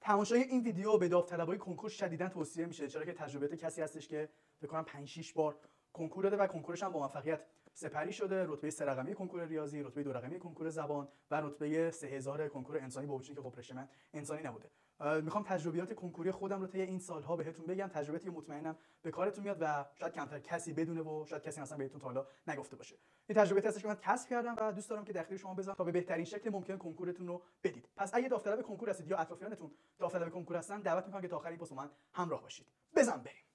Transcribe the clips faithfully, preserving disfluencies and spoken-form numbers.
تماشای این ویدیو به داوطلبای کنکور شدیداً توصیه میشه، چرا که تجربیات کسی هستش که فکر کنم پنج شش بار کنکور داده و کنکورش هم با موفقیت سپری شده. رتبه سه رقمی کنکور ریاضی، رتبه دو رقمی کنکور زبان و رتبه سه هزار کنکور انسانی، با وجودی که خب رشته من انسانی نبوده. میخوام تجربیات کنکوری خودم رو طی این سالها بهتون بگم، تجربیاتی که مطمئنم به کارتون میاد و شاید کمتر کسی بدونه و شاید کسی اصلا بهتون تا حالا نگفته باشه. این تجربیاتی هستش که من کسب کردم و دوست دارم که در اختیار شما بذارم تا به بهترین شکل ممکن کنکورتون رو بدید. پس اگه داوطلب کنکور هستید یا اطرافیانتون داوطلب کنکور هستن، دعوت میکنم که تا آخر این پست من همراه باشید. بزن بریم.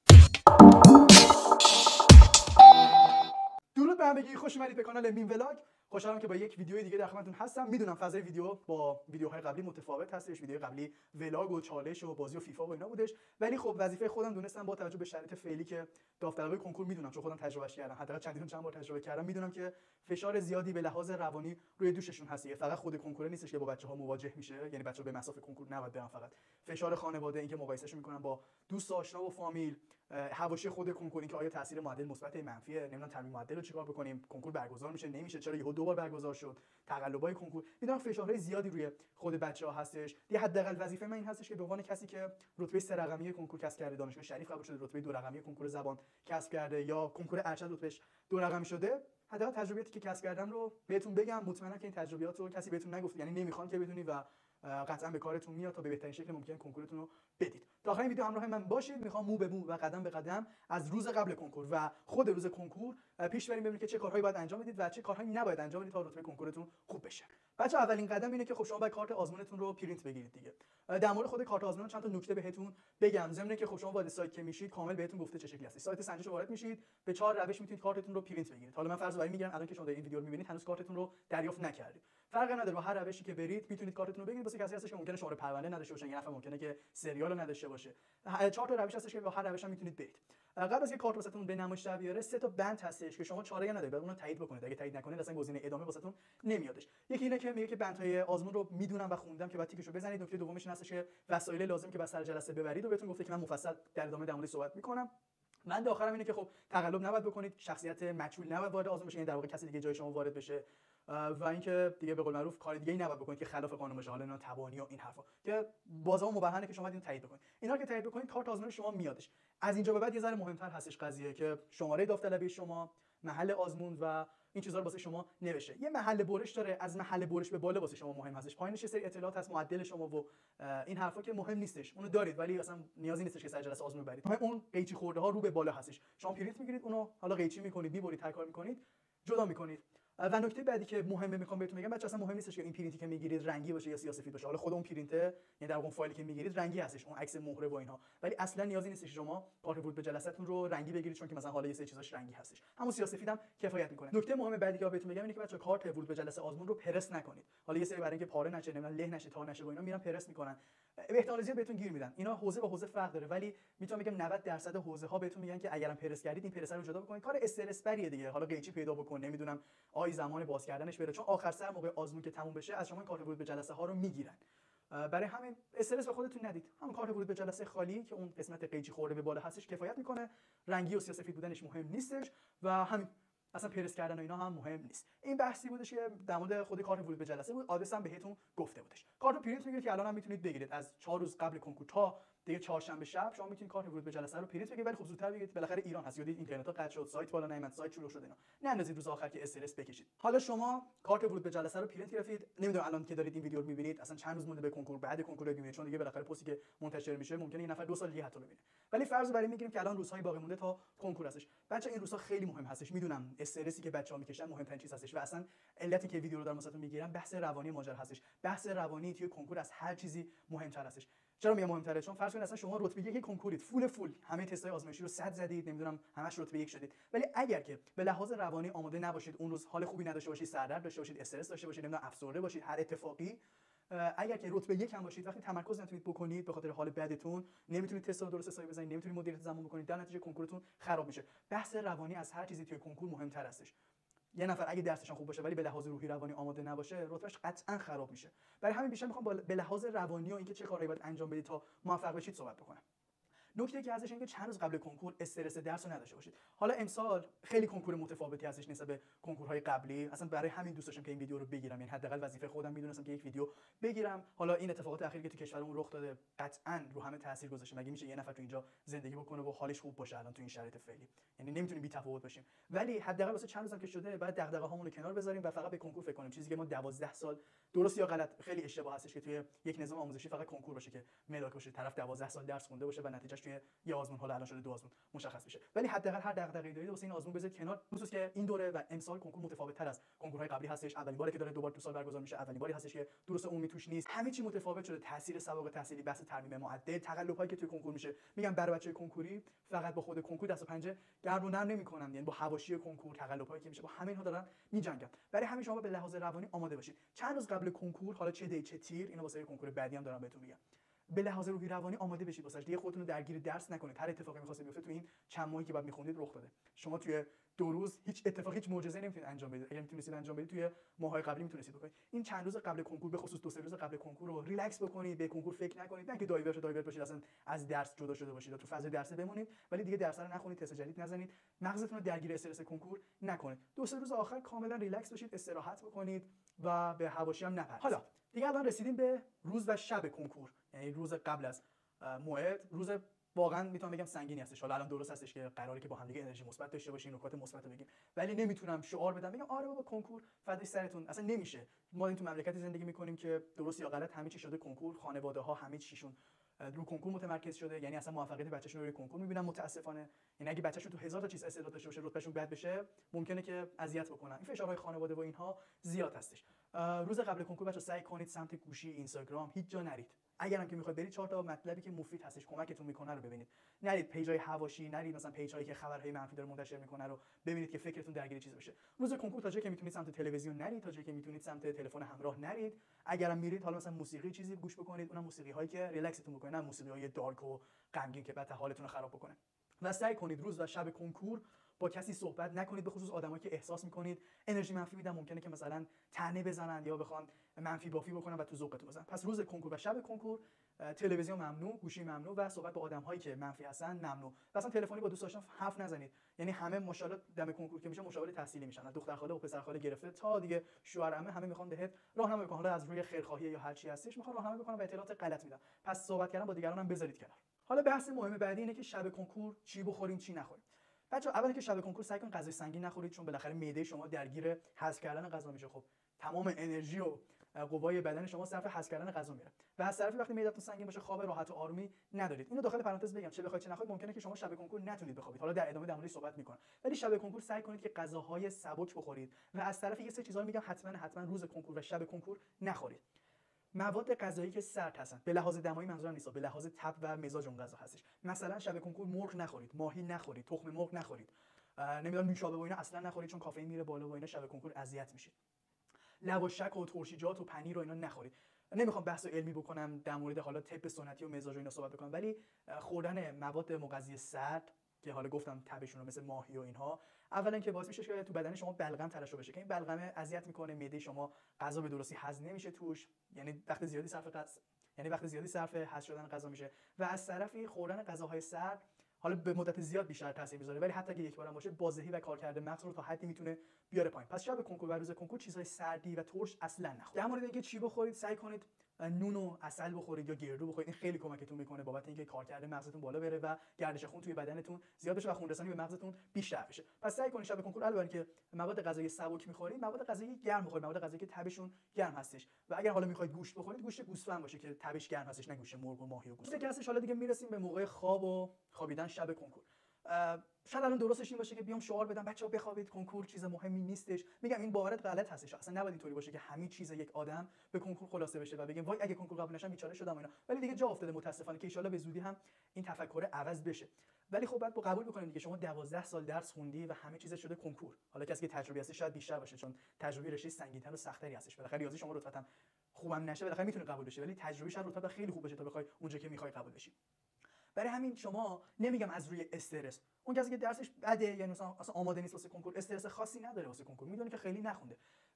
درود به همگی، خوش اومدید به کانال میم ولاگ. خوشحالم که با یک ویدیو دیگه در خدمتتون هستم. میدونم فضای ویدیو با ویدیوهای قبلی متفاوت هستش. ویدیو قبلی ولاگ و چالش و بازی و فیفا و اینا بودش، ولی خب وظیفه خودم دونستم با توجه به شرایط فعلی که داوطلبای کنکور میدونم، چون خودم تجربهش کردم، حداقل چندین چند بار تجربه کردم، میدونم که فشار زیادی به لحاظ روانی روی دوششون هست. فقط خود کنکور نیستش که با بچه‌ها مواجه میشه، یعنی بچه‌ها به مسافه کنکور نباید برن، فقط فشار خانواده، اینکه مقایسهشون میکنن با دوست آشنا و فامیل، حواشی خود کنکور، اینکه آیا تاثیر معدل مثبت منفیه، نمیدونم تمرین معدل رو چیکار بکنیم، کنکور برگزار میشه نمیشه، چرا یهو دو بار برگزار شد، تقلبای کنکور. میدونم فشارهای زیادی روی خود بچه‌ها هستش. دیگه حداقل وظیفه من این هستش که به عنوان کسی که رتبه سه رقمی کنکور کسب کرده، دانشگاه شریف قبول شده، رتبه دو رقمی کنکور زبان کسب کرده یا کنکور ارشد رتبهش دو رقمی شده، حداقل تجربیاتی که کسب کردم رو بهتون بگم. مطمئنم که این تجربیات رو کسی بهتون نگفته، یعنی نمیخوان که بدونی و قطعا به کارتون میاد تا به بهترین شکل ممکن کنکورتون رو بدید. تا آخر این ویدیو همراه من باشید. میخوام مو به مو و قدم به قدم از روز قبل کنکور و خود روز کنکور پیش بریم، ببینید که چه کارهایی باید انجام بدید و چه کارهایی نباید انجام بدید تا رتبه کنکورتون خوب بشه. بچه‌ها اولین قدم اینه که خب شما باید کارت آزمونتون رو پرینت بگیرید دیگه. در مورد خود کارت آزمون چند تا نکته بهتون بگم، ضمن که خب شما وارد سایت که میشید کامل بهتون گفته چه شکلی هست. سایت سنجش رو وارد میشید، به چهار روش میتونید کارتتون رو پرینت بگیرید. حالا من فرض رو میگیرم الان که شما این ویدیو رو میبینید هنوز کارتتون رو دریافت نکردید، فرقی نداره، با هر روشی که برید میتونید کارتتون رو بگیرید. واسه کسی هستش که ممکنه شماره پرونده نداشته باشه، یه نفر ممکنه که سریال رو نداشته باشه، چهار تا روش هستش که با هر روش هم میتونید برید. قبل از اینکه کارت واسهتون به نمایش در بیاره، سه تا بند هستش که شما چاره‌ای ندارید، بعد اون رو تایید بکنید. اگه تایید نکنید اصلا گزینه ادامه واسهتون نمیادش. یکی اینه که میگه که بندهای آزمون رو میدونم و خوندم که بعد تیکشو بزنید. نکته دومش این هستش که وسایل لازم که بعد سر جلسه ببرید و بهتون گفته که من مفصل در ادامه در موردش صحبت میکنم. من آخرم اینه که خب تقلب نباید بکنید، شخصیت مجهول نباید وارد آزمون بشه، یعنی در واقع کسی دیگه جای شما وارد بشه، و اینکه دیگه به قول معروف کار دیگه ای نباید بکنید که خلاف قانون باشه، حالا اینا تبانی و این حرفا که بازم مبرهنه که شما باید اینو تایید بکنید. اینا که تایید بکنید کارت آزمون شما میادش. از اینجا به بعد یه ذره مهمتر هستش قضیه که شماره داوطلبی شما، محل آزمون و این چیزا رو واسه شما نوشته. یه محل برش داره، از محل برش به بالا واسه شما مهم هستش. پایینش یه سری اطلاعات هست، معدل شما و این حرفا که مهم نیستش، اونو دارید ولی اصلا نیازی نیستش که سر جلسه آزمون ببرید. مهم اون قیچی خورده ها رو به بالا هستش. شما پرینت میگیرید، اونو حالا قیچی میکنید، میبرید، هر کار میکنید، جدا میکنید. و نکته بعدی که مهمه میخوام بهتون بگم، بچه‌ها اصلا مهم نیستش که این پرینتی که میگیرید رنگی باشه یا سیاه‌سفید باشه. حالا خود اون پرینت، یعنی در واقع فایلی که میگیرید رنگی هستش، اون عکس مهره و اینها، ولی اصلا نیازی نیستش شما کارت ورود به جلسه‌تون رو رنگی بگیرید، چون که مثلا حالا یه سری چیزاش رنگی هستش، همون سیاه‌سفید هم کفایت میکنه. نکته مهم بعدی که بهتون میگم اینه که بچه‌ها کارت ورود به جلسه آزمون رو پرس نکنید. حالا یه سری برای اینکه پاره نشه، نمیدونم له نشه، تا نشه و اینا میرن پرس میکنن، به احتمال زیاد بهتون گیر میدن. اینا حوزه به حوزه فرق داره، ولی میتونم بگم نود درصد حوزه ها بهتون میگن که اگرم پرس کردید این پرس رو جدا بکنید. کار استرس بریه دیگه، حالا قیچی پیدا بکن، نمیدونم آی زمان باز کردنش بره، چون آخر سر موقع آزمون که تموم بشه از شما این کارت ورود به جلسه ها رو میگیرن. برای همین استرس به خودتون ندید، همون کارت ورود به جلسه خالی که اون قسمت قیچی خورده به بالا هستش کفایت میکنه. رنگی و سیاه‌سفید بودنش مهم نیستش و همین، اصلا پرس کردن و اینا هم مهم نیست. این بحثی بودش که در مورد خود کارت ورود به جلسه بود. آدرس هم بهتون گفته بودش. کارت رو پرینت میگیرید که الان هم میتونید بگیرید. از چهار روز قبل کنکور تا دیگه چهارشنبه شب شما میتونید کارت ورود به جلسه رو پرینت بگیرید، ولی خب زودتر بگیرید، بالاخره ایران هست، یادید اینترنت قطع شد، سایت بالا نمیاد، سایت شروع شد، اینا نه اندازید روز آخر که استرس بکشید. حالا شما کارت ورود به جلسه رو پرینت گرفتید، نمیدونم الان که دارید این ویدیو رو میبینید اصلا چند روز مونده به کنکور، بعد کنکور رو میبینید، چون دیگه بالاخره پستی که منتشر میشه ممکنه یه نفر دو سال دیگه حتی ببینه، ولی فرض برای میگیریم که الان روزهای باقی مونده تا کنکور هستش. بچا این روزها خیلی مهم هستش، میدونم استرسی که بچه‌ها میکشن مهمترین چیز هستش و اصلا علتی که ویدیو رو دارم واسهتون میگیرم بحث روانی ماجرا هستش. بحث روانی توی کنکور از هر چیزی مهمتر هستش. چرا میگم مهمتره؟ چون فرض کنید اصلا شما رتبه یک کنکورید، فول فول همه تست‌های آزمایشی رو صد زدید، نمیدونم همش رتبه یک شدید، ولی اگر که به لحاظ روانی آماده نباشید، اون روز حال خوبی نداشته باشید، سردرد داشته باشید، استرس داشته باشید، نمیدونم افسرده باشید، هر اتفاقی، اگر که رتبه یک هم باشید، وقتی تمرکز نتونید بکنید به خاطر حال بدتون، نمیتونید تست رو درست حسابی بزنید، نمیتونید مدیریت زمان بکنید، در نتیجه کنکورتون خراب میشه. بحث روانی از هر چیزی توی کنکور مهمتر هستش. یه نفر اگه درسش خوب باشه ولی به لحاظ روحی روانی آماده نباشه، رتبهش قطعا خراب میشه. برای همین بیشتر میخوام به لحاظ روانی و اینکه چه کارهایی باید انجام بدید تا موفق بشید صحبت بکنم. نکته که ازش اینه که چند روز قبل کنکور استرس درس رو نداشته باشید. حالا امسال خیلی کنکور متفاوتی هستش نسبت به کنکورهای قبلی، اصلا برای همین دوست داشتم که این ویدیو رو بگیرم، یعنی حداقل وظیفه خودم میدونستم که یک ویدیو بگیرم. حالا این اتفاقات اخیری که تو کشورمون رخ داده قطعاً رو همه تاثیر گذاشته. مگه میشه یه نفر تو اینجا زندگی بکنه و حالش خوب باشه الان تو این شرایط فعلی؟ یعنی نمیتونیم بی تفاوت باشیم. ولی حداقل واسه چند روزم که شده بعد دغدغه هامون رو کنار بذاریم و فقط به کنکور فکر کنیم. چیزی که ما دوازده سال، درست یا غلط، خیلی اشتباه هستش که توی یک نظام آموزشی فقط کنکور باشه که مدال باشه، طرف دوازده سال درس خونده باشه و نتیجهش توی یه آزمون، حالا الان شده دو آزمون، مشخص بشه. ولی حداقل هر دغدغه‌ای دارید واسه این آزمون بذارید کنار، خصوص که این دوره و امسال کنکور متفاوت‌تر از کنکورهای قبلی هستش. اولین باره که داره دوبار تو سال برگزار میشه، اولین باری هستش که دروس عمومی توش نیست، همه چی متفاوت شده. تاثیر سوابق تحصیلی، بحث ترمیم معدل، تقلب‌هایی که توی کنکور میشه. میگم برای بچه‌های کنکوری فقط با خود کنکور دست و پنجه گرم و نرم نمی‌کنن، یعنی با حواشی کنکور، تقلب‌هایی که میشه، با همه اینها دارن می‌جنگن. برای همین شما به لحاظ روانی آماده باشید. چند روز قبل کنکور، حالا چه دی چه تیر، اینو واسه کنکور بعدی هم دارم بهتون میگم، به لحاظ روحی روانی آماده بشید واسش. دیگه خودتون رو درگیر درس نکنید. هر اتفاقی می‌خواد بیفته تو این چند ماهی که بعد می‌خوندید رخ داده. شما توی دو روز هیچ اتفاقی، هیچ معجزه‌ای نمیتونید انجام بدید. اگر میتونید انجام بدید توی ماه‌های قبلی میتونید بکنید. این چند روز قبل کنکور، به خصوص دو سه روز قبل کنکور رو ریلکس بکنید، به کنکور فکر نکنید. نه که دایورت دایورت باشید، اصلا از درس جدا شده باشید، تو فاز درس بمونید، ولی دیگه درس رو نخونید، تست جدید نزنید، مغزتون رو درگیر استرس کنکور نکنید. دو سه روز آخر کاملا ریلکس باشید، استراحت بکنید و به حواشی هم نپرید. حالا دیگه الان رسیدیم به روز و شب کنکور، یعنی روز قبل از موعد. روز واقعا میتونم بگم سنگینی هستش. حالا الان درست هستش که قراره که با هم دیگه انرژی مثبت داشته باشیم، نکات مثبت رو بگیم، ولی نمیتونم شعار بدم بگم آره بابا کنکور فدای سرتون، اصلا نمیشه. ما این تو مملکتی زندگی میکنیم که درست یا غلط همه چی شده کنکور، خانواده ها همه چیشون رو کنکور متمرکز شده، یعنی اصلا موفقیت بچه‌شون رو روی کنکور میبینن متاسفانه. یعنی اگه بچه‌شون تو هزار تا چیز استعداد داشته باشه، رتبهشون بد بشه، ممکنه که اذیت بکنن. این فشارهای خانواده و اینها زیاد هستش. روز قبل کنکور بچه‌ها سعی کنید سمت گوشی، اینستاگرام هیچ جا نرید. اگرم که میخواید برید چهار تا مطلبی که مفید هستش، کمکتون میکنه رو ببینید. نرید پیجای حواشی، نرید مثلا پیجایی که خبرهای منفی داره منتشر میکنه رو ببینید که فکرتون درگیر چیز بشه. روز کنکور تا جایی که میتونید سمت تلویزیون نرید، تا جایی که میتونید سمت تلفن همراه نرید. اگرم میرید حالا مثلا موسیقی چیزی گوش بکنید، اونم موسیقی هایی که ریلکستون بکنه، نه موسیقی های دارک و غمگین که بعد حالتون رو خراب بکنه. و سعی کنید روز و شب کنکور با کسی صحبت نکنید، به خصوص آدمایی که احساس میکنید انرژی منفی میدن، ممکنه که مثلا طعنه بزنن یا بخوان منفی بافی بکنن و تو ذوقتون بزنن. پس روز کنکور و شب کنکور تلویزیون ممنوع، گوشی ممنوع و صحبت با آدم‌هایی که منفی هستن ممنوع. اصلا تلفنی با دوستاشون حرف نزنید. یعنی همه ماشاءالله دم کنکور که میشه مشاور تحصیلی میشن، دختر خاله و پسر خاله گرفته تا دیگه شوهر عمه، همه میخوان بهت راهنمایی کنن. حالا از روی خیرخواهی یا هر چی هستش میخوان راهنمایی کنن و اطلاعات غلط میدن. پس صحبت کردن با دیگران هم بذارید کنار. حالا بحث مهم بعدی اینه که شب کنکور چی بخوریم چی نخوریم. بچه‌ها اولی که شب کنکور سعی کنید غذای سنگین نخورید، چون بالاخره معده شما درگیر هضم کردن غذا میشه. خب تمام انرژی و قوای بدن شما صرف هضم کردن غذا میره و از طرفی وقتی معده‌تون سنگین باشه خواب راحت و آرومی ندارید. اینو داخل پرانتز بگم، چه بخواید چه نخواید ممکنه که شما شب کنکور نتونید بخوابید. حالا در ادامه در موردش صحبت می‌کنم. ولی شب کنکور سعی کنید که غذاهای سبک بخورید و از طرفی یه سری چیزا رو میگم حتما حتما روز کنکور و شب کنکور نخورید. مواد غذایی که سرد هستن، به لحاظ دمایی منظورم نیست، به لحاظ تب و مزاج اون غذا هستش. مثلا شب کنکور مرغ نخورید، ماهی نخورید، تخم مرغ نخورید، نمیدونم نوشابه و اینا اصلا نخورید، چون کافئین میره بالا و اینا شب کنکور اذیت میشید. لواشک و ترشیجات و پنیر و اینا نخورید. نمیخوام بحث علمی بکنم در مورد حالا طب سنتی و مزاج و اینا صحبت بکنم، ولی خوردن مواد مغذی سرد که حالا گفتم تبشون رو مثل ماهی و اینها، اولا که باعث میشه که تو بدن شما بلغم ترشح بشه که این بلغمه اذیت میکنه، معده شما غذا به درستی هضم نمیشه توش، یعنی وقت زیادی صرف غذا یعنی وقت زیادی صرف هضم شدن غذا میشه. و از طرفی خوردن غذاهای سرد حالا به مدت زیاد بیشتر تاثیر میذاره، ولی حتی اگه یک بارم باشه بازدهی و کارکرد مغز رو تا حدی میتونه بیاره پایین. پس شب کنکور و روز کنکور چیزهای سردی و ترش اصلا نخورید. در مورد اینکه چی بخورید سعی کنید نون و عسل بخورید یا گردو بخورید. این خیلی کمکتون میکنه بابت اینکه کارکرد مغزتون بالا بره و گردش خون توی بدنتون زیاد بشه و خون رسانی به مغزتون بیشتر بشه. پس سعی کنید شب کنکور علاوه بر اینکه مواد غذایی سبک میخورید، مواد غذایی گرم بخورید، مواد غذایی که تبشون گرم هستش. و اگر حالا میخواید گوشت بخورید، گوشت گوسفند باشه که تبش گرم هستش، نه گوشت مرغ و ماهی و گوسفند. دیگه هستش. حالا دیگه میرسیم به موقع خواب و خوابیدن شب کنکور. شاید الان درستش این باشه که بیام شعار بدم بچه‌ها بخوابید، کنکور چیز مهمی نیستش. میگم این باورت غلط هستش، اصلا نباید اینطوری باشه که همه چیز یک آدم به کنکور خلاصه بشه و بگیم وای اگه کنکور قبول نشم بیچاره شدم اینا. ولی دیگه جا افتاده متاسفانه که ان شاءالله به زودی هم این تفکر عوض بشه. ولی خب بعد با قبول بکنید دیگه شما دوازده سال درس خوندی و همه چیز شده کنکور. حالا کسی که تجربه هست شاید بیشتر باشه، چون تجربه رشته سنگین‌تر و سخت‌تری هستش. بالاخره ریاضی شما رتبه‌تون خوبم نشه بالاخره میتونه قبول بشه، ولی تجربه شاید رتبه خیلی خوب بشه تا بخوای اونجا که میخوای قبول بشی. برای همین شما نمیگم از روی استرس، اون کسی که درسش بده یعنی مثلا اصلا آماده نیست واسه کنکور، استرس خاصی نداره واسه کنکور، میدونه که خیلی نخونده،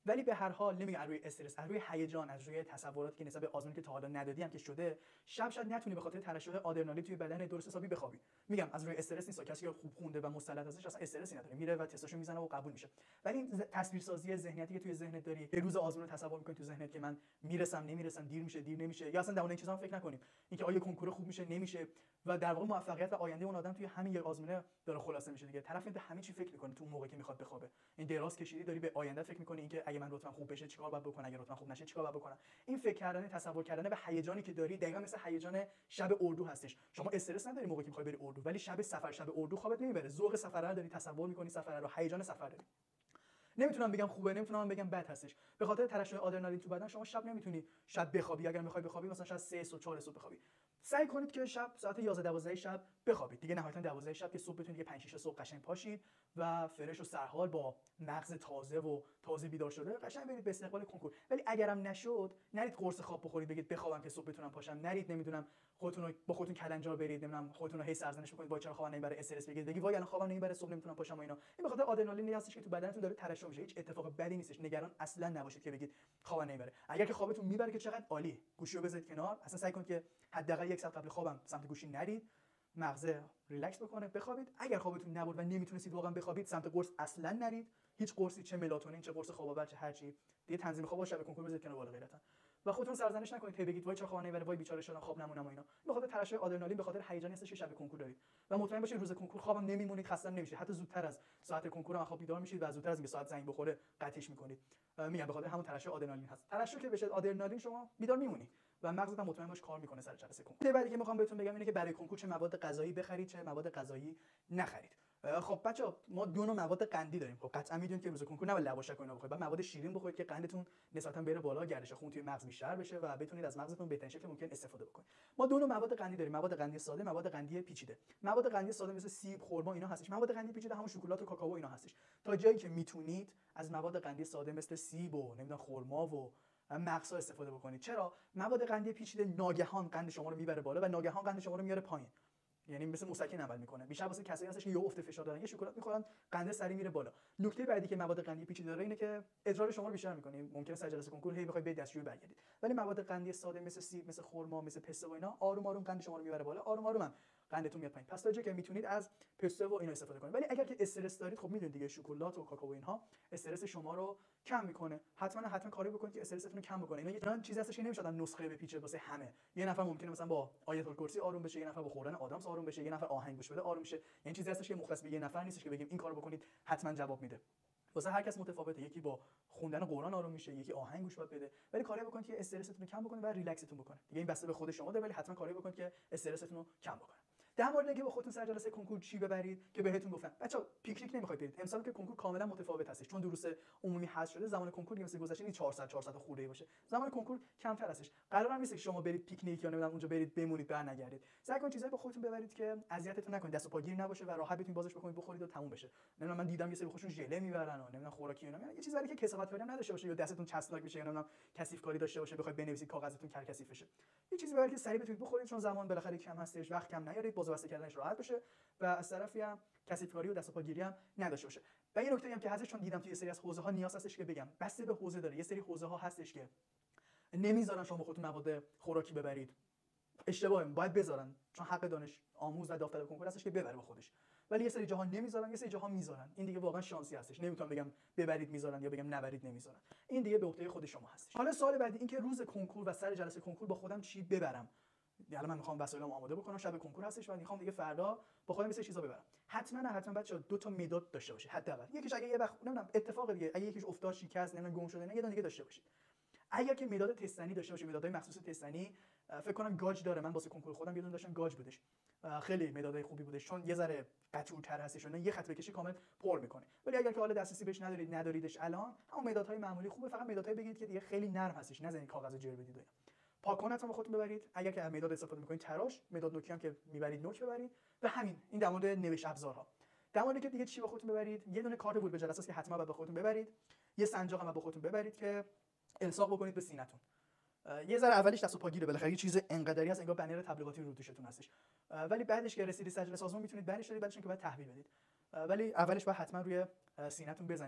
ولی به هر حال نمیگم از روی استرس، از روی هیجان، از روی تصوراتی که نسبت به آزمونی که تا حالا ندادی هم که شده، شب شاید نتونی به خاطر ترشح آدرنالین توی بدن درست حسابی بخوابی. میگم از روی استرس نیست، کسی که خوب خونده و مستعد ازش اصلا استرسی نداره، میره و تستاشو میزنه و قبول میشه. ولی این تصویرسازی ذهنیتی که توی ذهنت داری، به روز آزمون رو تصور میکنی تو ذهنت که من میرسم نمیرسم، دیر میشه دیر نمیشه، یا اصلا در مورد این چیزا فکر نکنیم، اینکه آیا کنکور خوب میشه نمیشه و در واقع موفقیت و آینده اون آدم توی همین یک آزمونه داره خلاصه میشه دیگه. طرف به همه چی فکر میکنه تو اون موقعی که میخواد بخوابه. این دراز کشیدی داری به آینده فکر میکنی، اینکه اگه من رتبه‌ام خوب بشه چیکار باید بکنم، اگه رتبه‌ام خوب نشه چیکار باید بکنم. این فکر کردن، تصور کردن به هیجانی که داری دقیقاً مثل هیجان شب اردو هستش. شما استرس نداری موقعی که میخوای بری اردو، ولی شب سفر، شب اردو خوابت نمیبره، ذوق سفر رو داری، تصور میکنی سفر رو، هیجان سفر داری. نمیتونم بگم خوبه، نمیتونم بگم بد هستش. به خاطر ترشح آدرنالین تو بدن شما شب نمیتونی شب بخوابی. اگر میخوای بخوابی مثلا شاید سه صبح چهار صبح بخوابی، سعی کنید که شب ساعت یازده دوازده شب بخوابید دیگه، نهایتا دوازده شب که صبح بتونید که پنج شش صبح قشنگ پاشید و فرش و سرحال با مغز تازه و تازه بیدار شده قشنگ برید به استقبال کنکور. ولی اگرم نشد نرید قرص خواب بخورید بگید بخوابم که صبح بتونم پاشم، نرید نمیدونم خودتون رو با خودتون کلنجار برید، نمیدونم خودتون رو هی سرزنش بکنید وای چرا خوابم نمیبره، استرس بگیرید بگید وای الان خوابم نمیبره صبح نمیتونم پاشم و اینا. این به خاطر آدرنالینی هستش که تو بدنتون داره ترشح میشه، هیچ اتفاق بدی نیستش. نگران اصلا نباشید که بگید خوابم نمیبره. اگر که خوابتون میبره که چقدر عالی، گوشی رو بذارید کنار، اصلا سعی کنید که حداقل یک ساعت قبل خوابم سمت گوشی نرید، مغز ریلکس بکنه بخوابید. اگر خوابتون نبرد و نمیتونستید واقعا بخوابید سمت قرص اصلا نرید، هیچ قرصی، چه ملاتونین چه قرص خواب آور چه هر چی دیگه، تنظیم خواب شب کنکور بذارید کنار بالا غیرتا و خودتون سرزنش نکنید که بگید وای چرا خوابم نمیبره، وای بیچاره شدم خواب نمونم و اینا. به خاطر ترشح آدرنالین، به خاطر هیجانی هستش که شب کنکور دارید و مطمئن باشید روز کنکور خوابم نمیمونید، خسته نمیشید، حتی زودتر از ساعت کنکور هم خواب بیدار میشید و زودتر از اینکه ساعت زنگ بخوره قطعش میکنید. میگم به خاطر همون ترشح آدرنالین هست. ترشح که بشه آدرنالین شما بیدار میمونی و مغزت هم مطمئن باش کار میکنه سر جلسه کنکور. بعدی که میخوام بهتون بگم اینه که برای کنکور چه مواد غذایی بخرید چه مواد غذایی نخرید. خب بچا ما دو نوع مواد قندی داریم. خب قطعا میدونید که روز کنکور نباید لواشک و اینا بخورید، بعد مواد شیرین بخورید که قندتون نسبتا بره بالا، گردش خون توی مغز بیشتر بشه و بتونید از مغزتون بهترین شکل ممکن استفاده بکنید. ما دو نوع مواد قندی داریم، مواد قندی ساده، مواد قندی پیچیده. مواد قندی ساده مثل سیب، خرما اینا هستش. مواد قندی پیچیده همون شکلات و کاکائو اینا هستش. تا جایی که میتونید از مواد قندی ساده مثل سیب و نمیدونم خرما و مغزها استفاده بکنید. چرا؟ مواد قندی پیچیده ناگهان قند شما رو میبره بالا و ناگهان قند شما رو میاره پایین. یعنی مثل مسکن عمل میکنه. بیشتر واسه کسایی هستش که یه افت فشار دارن، یه شکلات میخورن، قند سری میره بالا. نکته بعدی که مواد قندی پیچیده داره اینه که ادرار شما رو بیشتر میکنه. ممکنه سر جلسه کنکور هی بخواید به دستشویی برگردید. ولی مواد قندی ساده مثل سیب، مثل خرما، مثل پسته و اینا آروم آروم قند شما رو میبره بالا، آروم آروم هم قندتون میاد پایین. پس تا جایی که میتونید از پسته و اینا استفاده کنید. ولی اگر که استرس دارید، خب میدونید دیگه شکلات و کاکائو اینها استرس شما رو کم میکنه. حتما حتما کاری بکنید که استرستون رو کم بکنه. اینا یه چیزی هستش که نمیشه نسخه بپیچه واسه همه. یه نفر ممکنه مثلا با آیت الکرسی آروم بشه، یه نفر با خوردن آدامس آروم بشه، یه نفر آهنگ گوش بده آروم شه. یعنی چیزی هستش که مختص به یه نفر نیستش که بگیم این کارو بکنید حتما جواب میده. واسه هر کس متفاوته. یکی با خوندن قرآن آروم میشه، یکی آهنگ گوش بده. ولی کاری بکنید که استرستون رو کم بکنه و ریلکستون بکنه. دیگه این بسته به خود شما داره، ولی حتما کاری بکنید که استرستون رو کم بکنه. در مورد اینکه با خودتون سر جلسه کنکور چی ببرید که بهتون گفتم بچا پیکنیک نمیخواید برید. امسال که کنکور کاملا متفاوت هستش، چون دروس عمومی حذف شده. زمان کنکور دیگه مثل گذشته نیست چهارصد چهارصد خورده باشه. زمان کنکور کمتر هستش. قرار نیست که شما برید پیکنیک یا نمیدونم اونجا برید بمونید برنگردید. سعی کنید چیزایی با خودتون ببرید که اذیتتون نکنه، دست و پاگیر نباشه و راحت بتونید بازش بکنید بخورید و تموم بشه. نمیدونم من دیدم یه سری خودشون ژله میبرن و نمیدونم خوراکی اینا، یعنی یه چیزی که کثافت کاری نداشته باشه یا دستتون چسبناک بشه یا نمیدونم کثیف کاری داشته باشه بخواید بنویسید کاغذتون کرکسیف بشه. یه چیزی ببرید که سریع بتونید بخورید، چون زمان بالاخره کم هستش، وقت کم نیارید، باز واسه کردنش راحت بشه و از طرفی هم کثیف کاری و دست و پاگیری هم نداشته باشه. و یه نکته هم که هستش، چون دیدم توی یه سری از حوزه ها نیاز هستش که بگم، بسته به حوزه داره. یه سری حوزه ها هستش که نمیذارن شما خودتون مواد خوراکی ببرید. اشتباهه، باید بذارن، چون حق دانش آموز و داوطلب کنکور هستش که ببره با خودش. ولی یه سری جاها نمیذارن، یه سری جاها میذارن. این دیگه واقعا شانسی هستش. نمیتونم بگم ببرید میذارن یا بگم نبرید نمیذارن. این دیگه به عهده خود شما هستش. حالا سوال بعدی این که روز کنکور و سر جلسه کنکور با خودم چی ببرم؟ حالا من میخوام وسایلمو آماده بکنم، شب کنکور هستش و میخوام دیگه فردا با خودم مثل چیزا ببرم. حتما حتما بچه‌ها دو تا مداد داشته باشید حداقل. یکیش اگه یه وقت نمیدونم اتفاق دیگه اگه یکیش افتاد شکست نمیدونم گم شده نه، یه دونه دیگه داشته باشید. اگر که مداد تستنی داشته باشید، مدادهای مخصوص تستنی، فکر کنم گاج داره. من واسه کنکور خودم یه دونه داشتم گاج بودش. خیلی مدادهای خوبی بودش، چون یه ذره قطورتر هستش و یه خط بکشی کامل پر میکنه. ولی اگر که حالا دسترسی بهش ندارید نداریدش الان، همون مدادهای معمولی خوبه. فقط مدادهای بگیرید که دیگه خیلی نرم هستش، نذارید کاغذ جر بدید. پاکونتون با خودتون ببرید. اگر که مداد استفاده میکنید تراش، مداد نوکی هم که میبرید نوک ببرید و همین. این در مورد نوشت ابزارها. در مورد که دیگه چی با خودتون ببرید، یه دونه کارت ورود به جلسه است که حتما باید با خودتون ببرید. یه سنجاق هم با خودتون ببرید که الصاق بکنید به سینه‌تون. یه ذره اولش دست و پاگیره، بالاخره یه چیز انقدری هست انگار بنر تبلیغاتی رو دوشتون هستش. ولی بعدش که رسیدید سجل سازمان میتونید برش دارید، بعدش که بعد تحویل بدید. ولی اولش باید حتما روی سینه‌تون بزنید.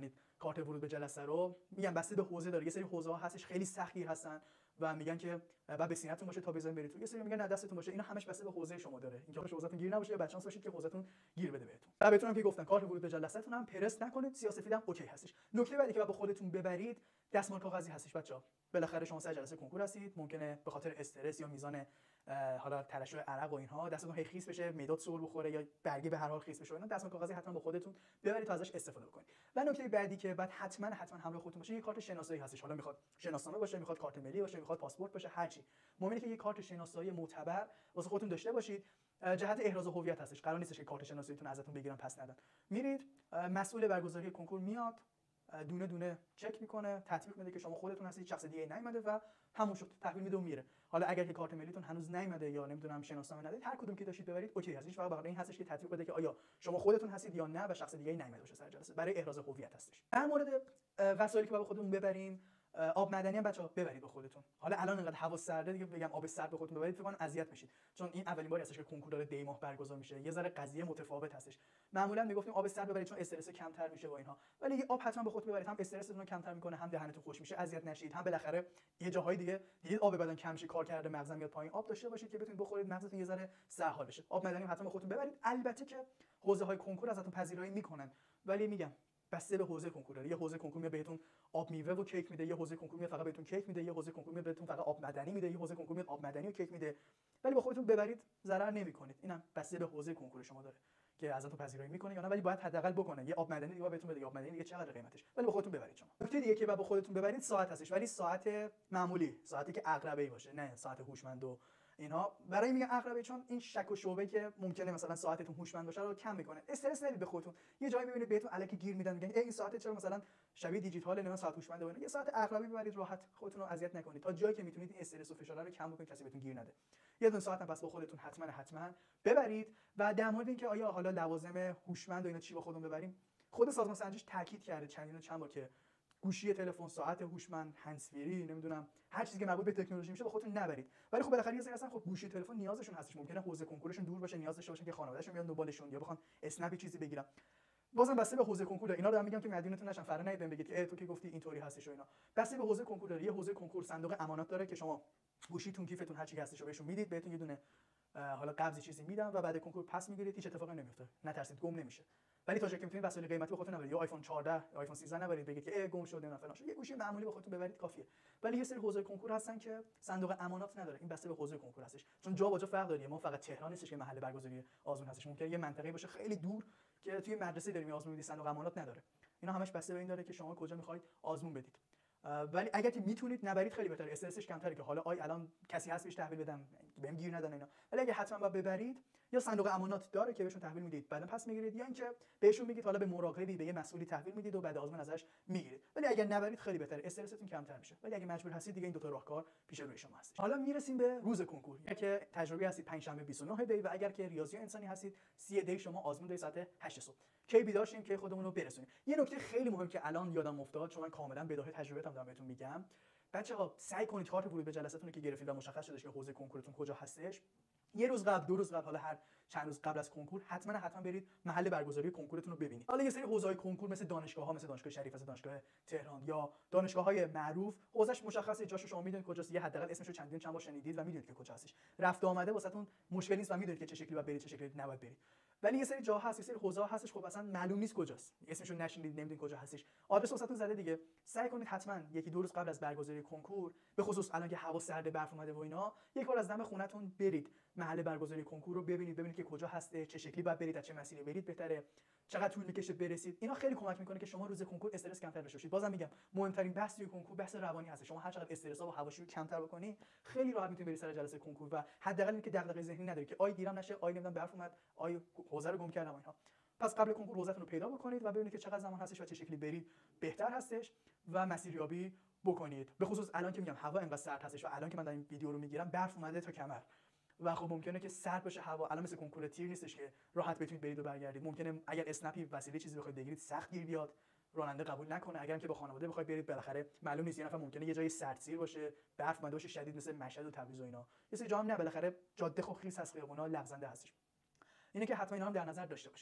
کارت ورود به جلسه رو میگم بسته به حوزه داره. یه سری حوزه ها هستش خیلی سختگیر هستن و میگن که بعد به سینه‌تون باشه تا بزنین برید تو. یه سری میگن نه دستتون باشه. اینا همش بسته به حوزه شما داره. اینکه حوزه‌تون گیر نباشه یا بچانس باشید که حوزه‌تون گیر بده بهتون. و بهتون هم که گفتم کارت ورود به جلسه‌تون هم پرس نکنید، سیاه‌سفید هم اوکی هستش. نکته بعدی که با خودتون ببرید دستمال کاغذی هستش بچه‌ها. بالاخره شما سر جلسه کنکور هستید، ممکنه به خاطر استرس یا میزان حالا ترشح عرق و اینها دستتون هی خیس بشه، معدات سر بخوره یا برگی به هر حال خیس بشه. اینا دستمال کاغذی حتما با خودتون ببرید تا ازش استفاده بکنید. و نکته بعدی که بعد حتما حتما همراه خودتون باشه یه کارت شناسایی هستش. حالا میخواد شناسنامه باشه، میخواد کارت ملی باشه، میخواد پاسپورت باشه، هر چی. مهمه که یه کارت شناسایی معتبر واسه خودتون داشته باشید. جهت احراز هویت هستش. قرار نیستش که کارت شناساییتون ازتون بگیرن پس ندن. میرید مسئول برگزاری کنکور میاد دونه دونه چک میکنه، تطبیق میده که شما خودتون هستید، شخص دیگه نیومده و همون شد، تحویل میده و میره. حالا اگر که کارت ملیتون هنوز نیومده یا نمیدونم شناسنامه ندارید، هر کدوم که داشتید ببرید اوکی هستش. فقط برای این هستش که تطبیق بده که آیا شما خودتون هستید یا نه و شخص دیگه نیومده باشه سر جلسه. برای احراز هویت هستش. در مورد وسایلی که با خودمون ببریم، آب معدنی هم بچه‌ها ببرید با خودتون. حالا الان اینقدر هوا سرده دیگه بگم آب سرد به خودتون ببرید فکر کنم اذیت میشید، چون این اولین باری هستش که کنکور داره دی ماه برگزار میشه. یه ذره قضیه متفاوت هستش. معمولا میگفتیم آب سرد ببرید چون استرس کمتر میشه و اینها، ولی یه آب حتما با خودتون ببرید، هم استرستون رو کمتر میکنه، هم دهنتون خوش میشه، اذیت نشید، هم بالاخره یه جاهای دیگه دیگه آب بدن کم شه، کار کرده مغزم میاد پایین. آب داشته باشید که بتونید بخورید مغزتون یه ذره سرحال بشه. آب معدنی حتما با خودتون ببرید. البته که حوزه های کنکور ازتون پذیرایی میکنن، ولی میگم بسته به حوزه کنکور داره. یه حوزه کنکور میاد بهتون آب میوه و کیک میده، یه حوزه کنکور میاد فقط بهتون کیک میده، یه حوزه کنکور میاد بهتون فقط آب معدنی میده، یه حوزه کنکور میاد آب معدنی و کیک میده. ولی با خودتون ببرید ضرر نمیکنید. اینم بسته به حوزه کنکور شما داره که ازتون پذیرایی میکنه یا نه، ولی باید حداقل بکنه. یه آب معدنی دیگه بهتون بده، آب معدنی دیگه چقدر قیمتش، ولی با خودتون ببرید شما. نکته دیگه که با خودتون ببرید ساعت هستش، ولی ساعت معمولی، ساعتی که عقربه‌ای باشه، نه ساعت هوشمند و اینا. برای میگن عقربه چون این شک و شوبه که ممکنه مثلا ساعتتون هوشمند باشه رو کم میکنه. استرس ندید به خودتون. یه جایی میبینید بهتون الکی گیر میدن میگن این ساعت چرا مثلا شبیه دیجیتال نه ساعت هوشمنده و اینا. یه ساعت عقربی ببرید راحت، خودتون رو اذیت نکنید تا جایی که میتونید این استرس و فشار رو کم بکنید، کسی بهتون گیر نده. یه دونه ساعت هم پس با خودتون حتما حتما ببرید. و در مورد اینکه آیا حالا لوازم هوشمند و اینا چی با خودمون ببریم، خود سازمان سنجش تاکید کرده چندین و چند بار که گوشی تلفن، ساعت هوشمند، هندزفری، نمیدونم هر چیزی که مربوط به تکنولوژی میشه با خودتون نبرید. ولی خب بالاخره یه سری اصلا خب گوشی تلفن نیازشون هستش. ممکنه حوزه کنکورشون دور باشه، نیاز داشته باشن که خانواده‌شون بیان دنبالشون یا بخوان اسنپی چیزی بگیرن. بازم بسته به حوزه کنکور داره. اینا رو دارم میگم که مدیونتون نشن، فرا نید بگید که تو که گفتی اینطوری هستش و اینا. بسته به حوزه کنکور داره. یه حوزه کنکور صندوق امانات داره که شما گوشیتون، کیفتون، هر چی هستش رو بهشون میدید، بهتون یه دونه حالا قبضی چیزی میدن و بعد کنکور پس میگیرید، هیچ اتفاقی نمیفته. نترسید، گم نمیشه. ولی تا جایی که میتونید وسایل قیمتی به خودتون نبرید. یا آیفون چهارده، یا آیفون سیزده نبرید بگید که گم شده نه فلان شد. یه گوشی معمولی به خودتون ببرید کافیه. ولی یه سری حوزه کنکور هستن که صندوق امانات نداره. این بسته به حوزه کنکور هستش. چون جا با جا فرق داره. ما فقط تهران نیستش که محل برگزاری آزمون هستش. ممکنه یه منطقه باشه خیلی دور که توی مدرسه داریم آزمون میدید، صندوق امانات نداره. اینا همش بسته به این داره که شما کجا میخواید آزمون بدید. ولی اگر که میتونید نبرید خیلی بهتره، استرسش کمتره که حالا آی الان کسی هست بهش تحویل بدم بهم گیر ندن اینا. ولی اگه حتما باید ببرید، یا صندوق امانات داره که بهشون تحویل میدید بعدا پس میگیرید، یا اینکه بهشون میگید حالا به مراقبی به یه مسئولی تحویل میدید و بعد آزمون ازش میگیرید. ولی اگر نبرید خیلی بهتره، استرستون کمتر میشه. ولی اگه مجبور هستید دیگه این دو تا راهکار پیش روی شما هست. حالا میرسیم به روز کنکور. اگه که تجربی هستید پنجشنبه بیست و نه دی و اگر که ریاضی انسانی هستید سی دی شما آزمون دارید ساعت هشت صبح. کی بیدار شیم که خودمون رو برسونیم. یه نکته خیلی مهم که الان یادم افتاد چون من کاملا بداهه تجربه‌ام دارم بهتون میگم، بچه‌ها سعی کنید کارت ورود به جلساتون رو که گرفتید و مشخص شده که حوزه کنکورتون کجا هستش، یه روز قبل، دو روز قبل، حالا هر چند روز قبل از کنکور حتما حتما برید محل برگزاری کنکورتون رو ببینید. حالا یه سری حوزه‌های کنکور مثل دانشگاه‌ها، مثل دانشگاه شریف، مثل دانشگاه تهران یا دانشگاه‌های معروف، حوزه‌اش مشخصه، جاشو شما میدونید کجاست، یه حداقل اسمش رو چندین چند بار شنیدید و میدونید که کجا هستش. رفت و آمده واسهتون مشکلی نیست و میدونید که چه شکلی باید برید، چه شکلی نباید برید. ولی یه سری جاها هست، یه سری حوزه‌ها هستش خب اصلا معلوم نیست کجاست، اسمشو نشنیدید، نمیدونید کجا هستش، آدرس واسهتون زده دیگه. سعی کنید حتما یکی دو روز قبل از برگزاری کنکور، به خصوص الان که هوا سرد، برف اومده و اینا، یک بار از دم خونتون برید محل برگزاری کنکور رو ببینید، ببینید که کجا هسته، چه شکلی باید برید، از چه مسیری برید بهتره، چقدر طول میکشه برسید. اینا خیلی کمک میکنه که شما روز کنکور استرس کمتر داشته باشید. بازم میگم مهمترین بحث توی کنکور بحث روانی هست. شما هر چقدر استرس ها و حواشی رو کمتر بکنی، خیلی راحت میتونید برید سر جلسه کنکور و حداقل اینکه دغدغه ذهنی نداری که آی گیرم نشه، آی نمیدونم برف اومد، آی حوزه رو گم کردم اینها. پس قبل کنکور حوزه‌تون رو پیدا بکنید و ببینید که چقدر زمان هستش و چه شکلی برید بهتر هستش و مسیریابی بکنید. به خصوص الان که میگم هوا انقدر سرد هستش و الان که من دارم این ویدیو رو میگیرم برف اومده تا کمر و خب ممکنه که سرد بشه هوا. الان مثل کنکور تیر نیستش که راحت بتونید برید و برگردید. ممکنه اگر اسنپی وسیله چیزی بخواید بگیرید سخت گیر بیاد، راننده قبول نکنه. اگرم که با خانواده بخواید برید بالاخره معلوم نیست، یه نفر ممکنه یه جای سردسیر باشه، برف اومده باشه شدید مثل مشهد و تبریز و اینا. یه سری جا هم نه، بالاخره جاده خب خیس هست، خیابونا لغزنده هستش. اینه که حتما اینا هم در نظر داشته باشید.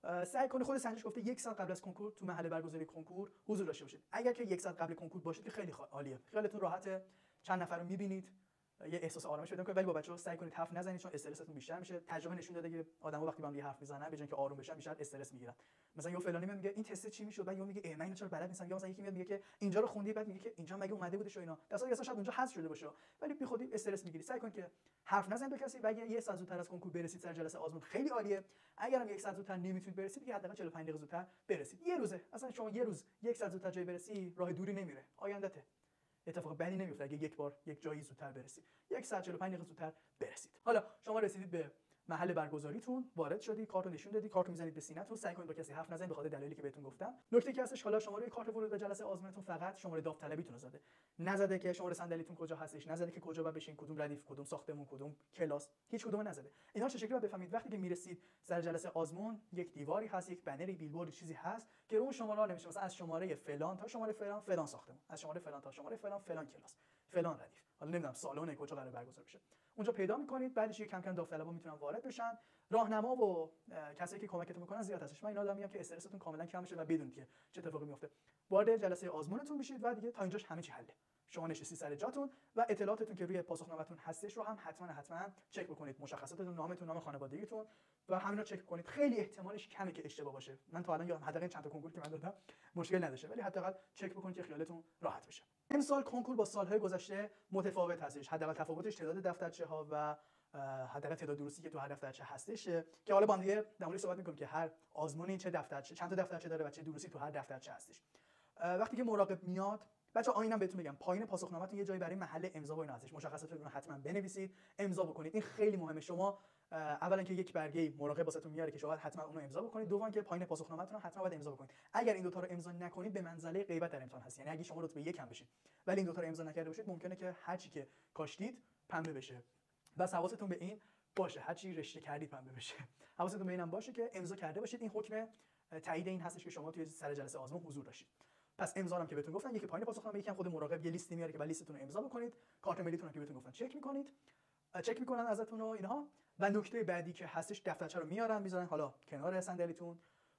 سعی کنید خود سنجش گفته یک ساعت قبل از کنکور تو محل برگزاری کنکور حضور داشته باشید. اگر که یک ساعت قبل کنکور باشید که خیلی عالیه، خیالتون راحته، چند نفر رو می‌بینید، یه احساس آرامش پیدا می‌کنید. ولی با بچه‌ها سعی کنید حرف نزنید چون استرستون بیشتر میشه. تجربه نشون داده که آدم‌ها وقتی با هم حرف میزنن به جای اینکه آروم بشن بیشتر استرس میگیرن. مثلا یه فلانی میگه این تست چی میشد، بعد یه میگه ای من اینو چرا بلد نیستم، یا مثلا یکی میاد میگه که اینجا رو خوندی، بعد میگه که اینجا مگه اومده بودش و اینا، در صورتی اصلا شاید اونجا حذف شده باشه، ولی بی خودی استرس میگیری. سعی کن که حرف نزنید به کسی و اگه یه ساعت زودتر از کنکور برسید سر جلسه آزمون خیلی عالیه. اگرم یک ساعت زودتر نمیتونید برسید دیگه حداقل چهل و پنج دقیقه زودتر برسید. یه روزه، اصلا شما یه روز یک ساعت زودتر جای برسی راه دوری نمیره، آیندهته. اتفاق بدی نمیفته اگه یک بار یک جایی زودتر برسید. یک ساعت چهل و پنج دقیقه زودتر برسید. حالا شما رسیدید به محل برگزاریتون، وارد شدی، کارت رو نشون دادی، کارت رو میزنید به سینه‌تون، سعی کنید با کسی حرف نزنید به خاطر دلایلی که بهتون گفتم. نکته که هستش حالا شما روی کارت ورود به جلسه آزمونتون فقط شماره داوطلبیتون رو زده. نزده که شماره صندلیتون کجا هستش، نزده که کجا باید بشین، کدوم ردیف، کدوم ساختمون، کدوم کلاس، هیچ کدوم نزده. اینا چه شکلی باید بفهمید؟ وقتی که میرسید سر جلسه آزمون یک دیواری هست، یک بنری، بیلبورد، چیزی هست که اون شماره ها نمیشه، مثلا از شماره فلان تا شماره فلان فلان ساختمون، از شماره فلان تا شماره فلان فلان کلاس، فلان ردیف. حالا نمیدونم سالن کجا قرار برگزار بشه. اونجا پیدا میکنید، بعدش یه کم کم داوطلبا میتونن وارد بشن. راهنما و کسایی که کمکتون میکنن زیاد هستش. من اینا دارم میگم که استرستون کاملا کم بشه و بدونید که چه اتفاقی میفته. وارد جلسه آزمونتون بشید و دیگه تا اینجاش همه چی حله. شما نشستی سر جاتون و اطلاعاتتون که روی پاسخنامه‌تون هستش رو هم حتما حتما چک بکنید. مشخصاتتون، نامتون، نام خانوادگیتون و همینا چک کنید. خیلی احتمالش کمه که اشتباه باشه. من تا الان یادم حداقل چند تا کنکور که من دادم مشکل نداشته، ولی حداقل چک بکنید که خیالتون راحت بشه. امسال کنکور با سال‌های گذشته متفاوت هستش. حداقل تفاوتش تعداد دفترچه‌ها و حداقل تعداد دروسی که تو هر دفترچه هستش که حالا با هم دیگه در موردش صحبت می‌کنیم که هر آزمونی چه دفترچه، چند تا دفترچه داره و چه دروسی تو هر دفترچه هستش. وقتی که مراقب میاد، بچه‌ها آینم بهتون میگم پایین پاسخنامه‌تون یه جایی برای محل امضا و اینا هستش. مشخصاتتون رو حتما بنویسید، امضا بکنید. این خیلی مهمه. شما اولا که یک برگه مراقب واسهتون میاره که شما حتما اون رو امضا بکنید، دوم که پایین پاسخنامه‌تون رو حتما باید امضا بکنید. اگر این دو تا رو امضا نکنید به منزله غیبت در امتحان هست. یعنی اگه شما رتبه یک هم بشید ولی این دو تا رو امضا نکرده باشید ممکنه که هر چی که کاشتید پنبه بشه. بس حواستون به این باشه، هر چی رشته کردید پنبه بشه. حواستون به اینم باشه که امضا کرده باشید. این حکم تایید این هستش که شما توی سر جلسه آزمون حضور داشتید. پس امضا هم که بهتون گفتن، یکی پایین پاسخنامه، یکی هم خود مراقب یه لیستی میاره که بعد لیستتون رو امضا بکنید. کارت ملیتون هم که بهتون گفتن چک میکنید، چک میکنن ازتون و اینها. و نکته بعدی که هستش دفترچه رو میارن میذارن حالا کنار صندلیتون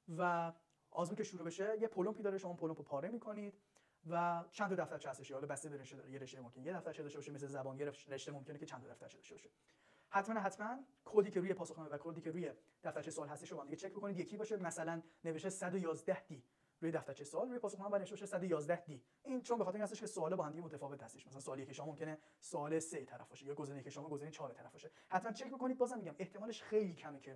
و آزمون که شروع بشه یه پلمپی داره، شما پلمپو پاره میکنید و چند تا دفترچه هستش، حالا بسته به رشته داره. یه رشته ممکنه یه دفترچه داشته باشه مثل زبان، یه رشته ممکنه که چند تا دفترچه داشته باشه. حتما حتما کدی که روی پاسخنامه و کدی که روی دفترچه سوال هستش رو با هم دیگه چک بکنید. یکی باشه، مثلا نوشته صد و یازده دی روی دفترچه سوال، روی پاسخنامه باید نوشته باشه صد و یازده دی. این چون به خاطر این هستش که سوالا با هم دیگه متفاوت هستش. مثلا سوال یک شما ممکنه سوال سه طرف باشه یا گزینه یک شما گزینه چهار طرف باشه. حتما چک بکنید. بازم میگم احتمالش خیلی کمه که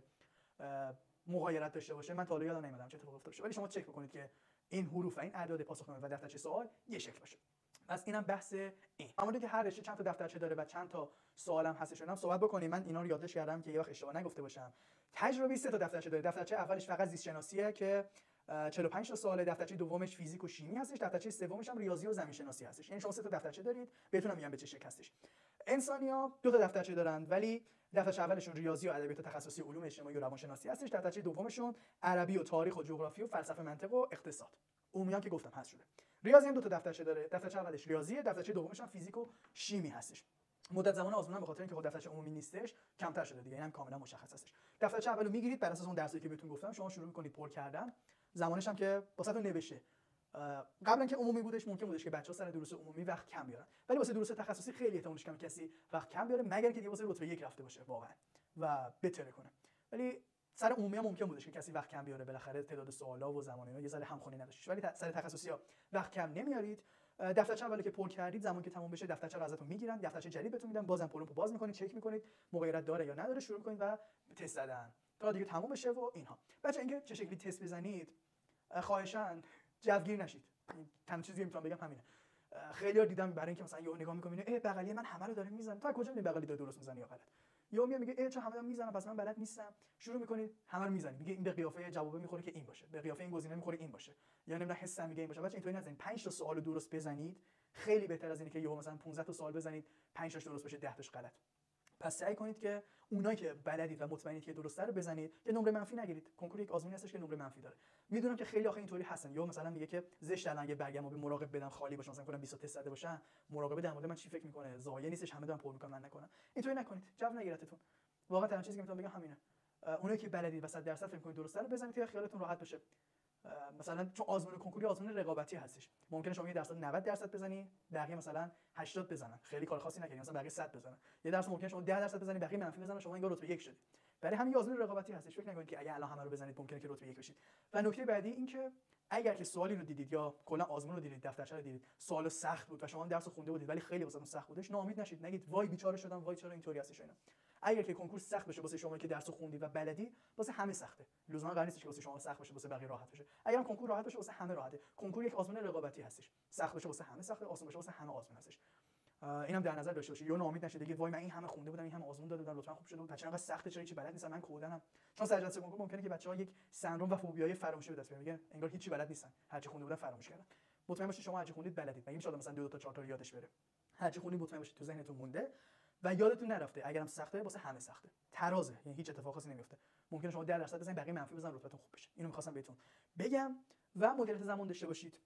مغایرت داشته باشه. من تا حالا یادم نمیاد چه اتفاقی افتاده باشه، ولی شما چک بکنید که این حروف و این اعداد پاسخنامه و دفترچه سوال یه شکل باشه. پس اینم بحث این. اما که هر رشته چند تا دفترچه داره و چند تا سوالم هستش، اونم صحبت بکنیم. من اینا رو یادداشت کردم که یه وقت اشتباه نگفته باشم. تجربی سه تا دفترچه داره. دفترچه اولش فقط زیست شناسیه که چهل و پنج تا سواله، دفترچه دومش فیزیک و شیمی هستش، دفترچه سومش هم ریاضی و زمین شناسی هستش. یعنی شما سه تا دفترچه دارید. بهتون میگم به چه شکل هستش. انسانیا دو تا دفترچه دارن ولی دفترچه اولشون ریاضی و ادبیات تخصصی علوم اجتماعی و روانشناسی هستش. دفترچه دومشون عربی و تاریخ و جغرافی و فلسفه منطق و اقتصاد. عمومیان که گفتم هست شده. ریاضی هم دو تا دفترچه داره. دفترچه اولش ریاضیه، دفترچه دومش هم فیزیک و شیمی هستش. مدت زمان آزمون به خاطر اینکه خود دفترچه عمومی نیستش کمتر شده دیگه، اینم کاملا مشخص هستش. دفترچه اولو میگیرید، بر اساس اون درسی که بهتون گفتم شما شروع می‌کنید پر کردن. زمانش هم که واسهتون نوشته. قبلا که عمومی بودش ممکن بودش که بچه‌ها سر دروس عمومی وقت کم بیارن، ولی واسه دروس تخصصی خیلی احتمالش کمه کسی وقت کم بیاره، مگر اینکه دیگه واسه رتبه یک رفته باشه واقعا و بتره کنه. ولی سر عمومی هم ممکن بودش که کسی وقت کم بیاره، بالاخره تعداد سوالا و زمان اینا یه ذره همخوانی نداشت. ولی سر تخصصی ها وقت کم نمیارید. دفترچه اولی که پر کردید زمان که تموم بشه دفترچه رو ازتون میگیرن، دفترچه جدید بهتون میدن، بازم پلمپو باز میکنید، چک میکنید مغایرت داره یا نداره، شروع کنید و تست زدن تا دیگه تموم بشه و اینها. بچا اینکه چه شکلی تست بزنید خواهشاً جوگیر نشید. تنها چیزی که میتونم بگم همینه. خیلی‌ها دیدم برای اینکه مثلا یهو نگاه می‌کنه ای بغلی من همه رو داره میزنه، تو از کجا می‌دونی بغلی داره درست میزنه یا غلط؟ یهو میاد میگه ای چه همه دارن میزنن پس من بلد نیستم. شروع می‌کنید همه رو میزنید، میگه این به قیافه جواب میخوره که این باشه، به قیافه این گزینه میخوره این باشه، یا نمیدونم حسم میگه این باشه. بچا اینطوری نزنید. پنج تا سوال درست بزنید خیلی بهتر از اینه که یهو مثلا پانزده تا سوال بزنید پنج تاش درست بشه ده تاش غلط. پس سعی کنید که اونایی که بلدید و مطمئنید که درسته رو بزنید که نمره منفی نگیرید. کنکور یک آزمونی هستش که نمره منفی داره. میدونم که خیلی آخه اینطوری هستن، یا مثلا میگه که زشت الان اگه برگمو به مراقب بدم خالی باشه، مثلا کنم بیست تست زده باشن، مراقب در مورد من چی فکر میکنه، ضایع نیستش همه دارن پر میکنن من نکنم. اینطوری نکنید، جو نگیرتتون. واقعا تنها چیزی که میتونم بگم همینه. اونایی که بلدید و صد درصد فکر کنید درسته رو بزنید که خیالتون راحت بشه. مثلا چون آزمون کنکوری آزمون رقابتی هستش، ممکنه شما یه درصد نود درصد بزنی، بقیه مثلا هشتاد بزنن، خیلی کار خاصی نکنید، مثلا بقیه صد بزنن. یه درصد ممکنه شما ده درصد بزنید، بقیه منفی بزنن، شما انگار رتبه یک شدید. برای همین آزمون رقابتی هستش. فکر نکنید که اگه الان همه رو بزنید ممکنه که رتبه یک بشید. و نکته بعدی این که اگر که سوالی رو دیدید یا کلا آزمون رو دیدید، دفترچه رو دیدید، سوال سخت بود و شما درس خونده بودید ولی خیلی واسهتون سخت بودش، ناامید نشید، نگید وای بیچاره شدم، وای چرا اینطوری هستش اینا. اگر که کنکور سخت بشه واسه شما که درس خوندید و بلدی، واسه همه سخته. لزوما قرار نیست که واسه شما سخت بشه واسه بقیه راحت بشه. اگرم کنکور راحت بشه واسه همه راحته. کنکور یک آزمون رقابتی هستش. سخت بشه واسه همه سخته، آسون بشه واسه همه آسون هستش. اینم در نظر داشته باشید. یا ناامید نشید بگید وای من این همه خونده بودم، این همه آزمون داده بودم، لطفا خوب شده بود، بچه‌ها انقدر سخته چرا هیچی بلد نیستن، من کودنم. چون سر جلسه کنکور ممکنه که بچه‌ها یک سندرم و فوبیای فراموشی به دست بیارن، میگن انگار هیچی بلد نیستن، هر چی خونده بودن فراموش کردن. مطمئن باشید شما هر چی خوندید بلدید. مگه میشه مثلا دو تا چهار تا رو یادش بره؟ هر چی خوندید مطمئن باشید تو ذهنتون مونده و یادتون نرفته. اگرم سخته واسه همه سخته. ترازه، یعنی هیچ اتفاق خاصی نمیفته. ممکنه شما ده درصد بزنید، بقیه منفی بزنن، رتبهتون خوب بشه. اینو می‌خواستم بهتون بگم. و مدیریت زمان داشته باشید.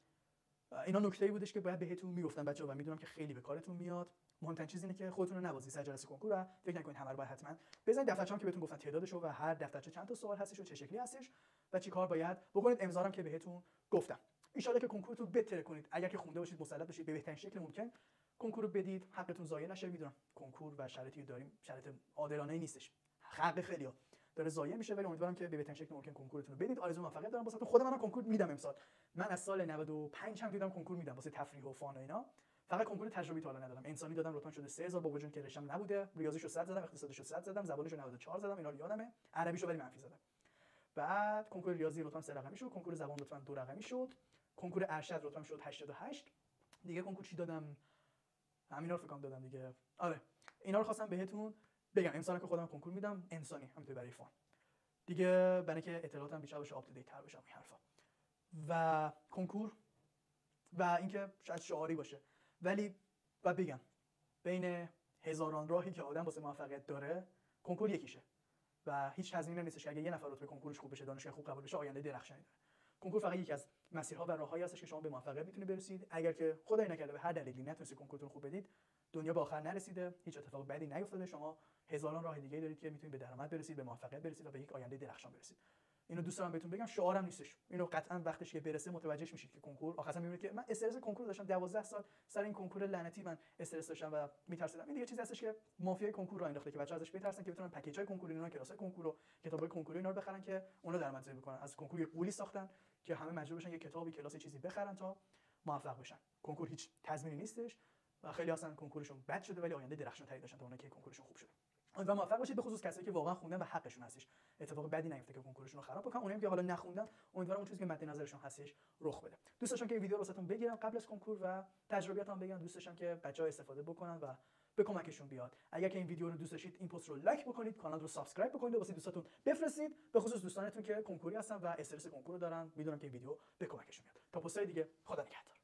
اینا نکته‌ای بودش که باید بهتون میگفتم بچه‌ها و میدونم که خیلی به کارتون میاد. مهمترین چیز اینه که خودتون رو نوازید سر جلسه کنکور و فکر نکنید همه رو باید حتما بزنید. دفترچه هم که بهتون گفتن تعدادشو و هر دفترچه چند تا سوال هستش و چه شکلی هستش و چی کار باید بکنید. امضا هم که بهتون گفتم. ان شاءالله که کنکورتون بهتر کنید. اگر که خونده باشید مسلط باشید به بهترین شکل ممکن کنکور رو بدید. حقتون ضایع نشه. میدونم کنکور و شرایطی که داریم شرایط عادلانه نیستش. حق خیلی‌ها داره ضایع میشه، ولی امیدوارم که به بهترین شکل ممکن کنکورتون رو بدید. آرزو موفقیت دارم واسهتون. خودم منم کنکور میدم امسال. من از سال نود و پنج هم دیدم کنکور میدم واسه تفریح و فان و اینا. فقط کنکور تجربی تا الان ندادم. انسانی دادم، رتبه شده سه هزار با وجود که رشتم نبوده. ریاضیشو صد زدم، اقتصادیشو صد زدم، زبانشو نود و چهار زدم، اینا رو یادمه. عربیشو ولی منفی زدم. بعد کنکور ریاضی رتبه سه رقمی شد، کنکور زبان رتبه دو رقمی شد، کنکور ارشد رتبه شد هشتاد و هشت. دیگه کنکور چی دادم؟ همینا رو فکر کنم دادم دیگه. آره اینا رو خواستم بهتون بگم. امسال که خودم کنکور میدم انسانی، همینطوری برای فان. دیگه برای که اطلاعاتم بیشتر بشه، آپ تو دیت تر بشم این حرفا. و کنکور و اینکه شاید شعاری باشه ولی و بگم بین هزاران راهی که آدم واسه موفقیت داره کنکور یکیشه و هیچ تضمینی نیستش که اگه یه نفر رتبه کنکورش خوب بشه، دانشگاه خوب قبول بشه، آینده درخشانی داره. کنکور فقط یکی از مسیرها و راههایی هستش که شما به موفقیت میتونید برسید. اگر که خدای نکرده به هر دلیلی نتونستید کنکورتون خوب بدید، دنیا به آخر نرسیده، هیچ اتفاق بدی نیفتاده، شما هزاران راه دیگه دارید که میتونید به درآمد برسید، به موفقیت برسید و به یک آینده درخشان برسید. اینو دوست دارم بهتون بگم. شعارم نیستش. اینو قطعا وقتش که برسه متوجهش میشید که کنکور آخرش میبینید که من استرس کنکور داشتم دوازده سال سر این کنکور لعنتی، من استرس داشتم و میترسیدم. این دیگه چیزی هستش که مافیای کنکور را انداخته که بچه‌ها ازش بترسن که بتونن پکیج‌های کنکور اینا، کلاس‌های کنکور و کتابای کنکور اینا رو بخرن که اونا درآمدزایی بکنن. از کنکور یه قولی ساختن که همه مجبور بشن یه کتابی، کلاس، چیزی بخرن تا موفق بشن. کنکور هیچ تضمینی نیستش و خیلی اصلا کنکورشون بد شده ولی آینده درخشان‌تری داشتن تا اونایی که کنکورشون خوب شده. و موفق باشید، به خصوص کسایی که واقعا خوندن و حقشون هستش. اتفاق بدی نیفته که کنکورشون رو خراب بکنن. اونایی که حالا نخوندن امیدوارم اون چیزی که مد نظرشون هستش رخ بده. دوست داشتم که این ویدیو رو واسهتون بگیرم قبل از کنکور و تجربیاتم بگم. دوست داشتم که بچه‌ها استفاده بکنن و به کمکشون بیاد. اگر که این ویدیو رو دوست داشتید این پست رو لایک بکنید، کانال رو سابسکرایب بکنید و واسه دوستاتون بفرستید، به خصوص دوستانتون که کنکوری هستن و استرس کنکور رو دارن. میدونم که این ویدیو به کمکشون میاد. تا پست‌های دیگه، خدا نگهدار.